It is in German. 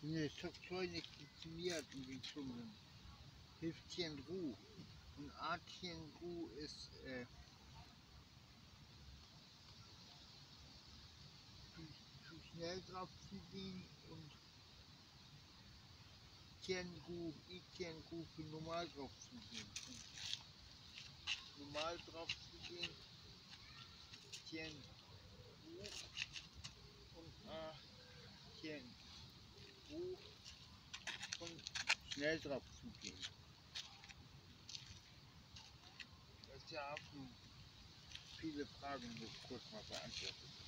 eine Software funktioniert in den Schulen. Hilft Tianru. Und A Tianru ist zu schnell drauf zu gehen und Tianru, I-Tianru für normal drauf zu gehen. Und normal drauf zu gehen, Tianru und A Tianru und schnell drauf zu gehen. Das ist ja auch viele Fragen nur kurz mal beantwortet.